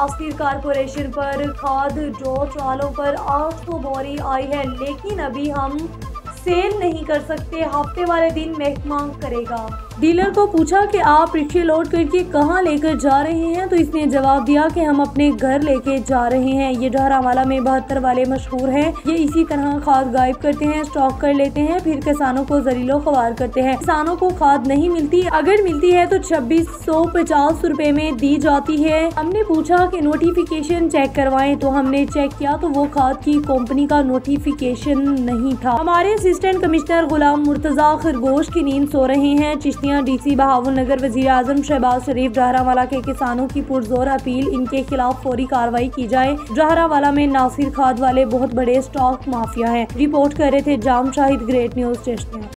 Nasir corporation पर खाद draw चालों पर 800 बोरी आई है, लेकिन अभी हम सेल नहीं कर सकते, हफ्ते वाले दिन महकमा करेगा। डीलर को पूछा कि आप रिक्शे लोड करके कहाँ लेकर जा रहे हैं, तो इसने जवाब दिया कि हम अपने घर लेके जा रहे हैं। ये जहरावाला में 72 वाले मशहूर हैं। ये इसी तरह खाद गायब करते हैं, स्टॉक कर लेते हैं, फिर किसानों को जलीलो ख्वार करते हैं। किसानों को खाद नहीं मिलती, अगर मिलती है तो 2650 रुपए में दी जाती है। हमने पूछा कि नोटिफिकेशन चेक करवाएं, तो हमने चेक किया तो वो खाद की कंपनी का नोटिफिकेशन नहीं था। हमारे असिस्टेंट कमिश्नर गुलाम मुर्तजा खरगोश की नींद सो रहे हैं। चिश्तियाँ डीसी बहावुल नगर वजीर आजम शहबाज शरीफ जहरावाला के किसानों की पुरजोर अपील, इनके खिलाफ फौरी कार्रवाई की जाए। जहरावाला में नासिर खाद वाले बहुत बड़े स्टॉक माफिया हैं। रिपोर्ट कर रहे थे जाम शाहिद, ग्रेट न्यूज चिश्तियाँ।